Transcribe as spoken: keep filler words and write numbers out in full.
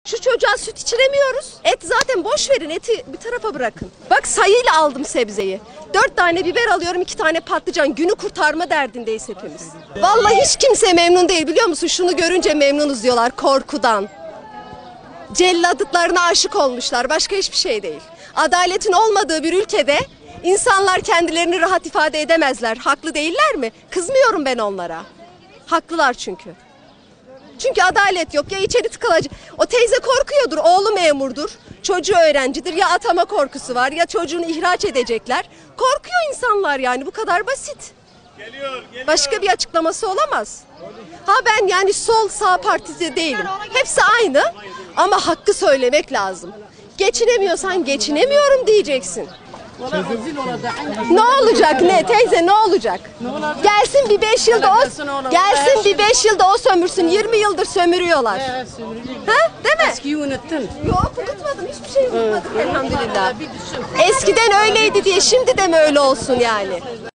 Şu çocuğa süt içiremiyoruz. Et zaten boş verin, eti bir tarafa bırakın. Bak sayıyla aldım sebzeyi. Dört tane biber alıyorum, iki tane patlıcan. Günü kurtarma derdindeyiz hepimiz. Vallahi hiç kimse memnun değil, biliyor musun? Şunu görünce memnunuz diyorlar korkudan. Celladıklarına aşık olmuşlar. Başka hiçbir şey değil. Adaletin olmadığı bir ülkede insanlar kendilerini rahat ifade edemezler. Haklı değiller mi? Kızmıyorum ben onlara. Haklılar çünkü. Çünkü adalet yok. Ya içeri tıkılacak. O teyze korkuyordur. Oğlu memurdur. Çocuğu öğrencidir. Ya atama korkusu var, ya çocuğunu ihraç edecekler. Korkuyor insanlar yani. Bu kadar basit. Geliyor, geliyor. Başka bir açıklaması olamaz. Ha ben yani sol sağ partisi değilim. Hepsi aynı ama hakkı söylemek lazım. Geçinemiyorsan geçinemiyorum diyeceksin. Ne olacak ne teyze, ne olacak? Gelsin bir beş yılda o gelsin bir beş yılda o sömürsün. yirmi yıldır sömürüyorlar. Ha? Değil mi? Eskiyi unuttun. Yok, unutmadım. Hiçbir şey unutmadık elhamdülillah. Eskiden öyleydi diye şimdi de mi öyle olsun yani?